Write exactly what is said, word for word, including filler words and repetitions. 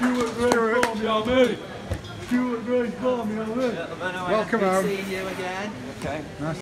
Stuart Grace Barmy, I'm in. Stuart Grace Barmy, I'm in. Gentlemen, I Welcome have home. been seeing you again. Okay. Nice.